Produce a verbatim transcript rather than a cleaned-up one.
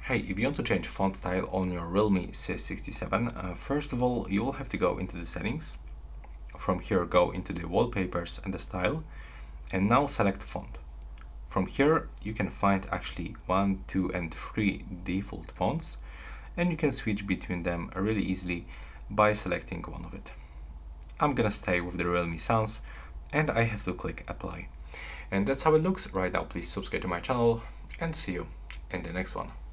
Hey, if you want to change font style on your Realme C sixty-seven, uh, first of all, you will have to go into the settings. From here, go into the wallpapers and the style, and now select font. From here, you can find actually one, two, and three default fonts, and you can switch between them really easily by selecting one of it. I'm gonna stay with the Realme Sans, and I have to click apply. And that's how it looks right now. Please subscribe to my channel, and see you in the next one.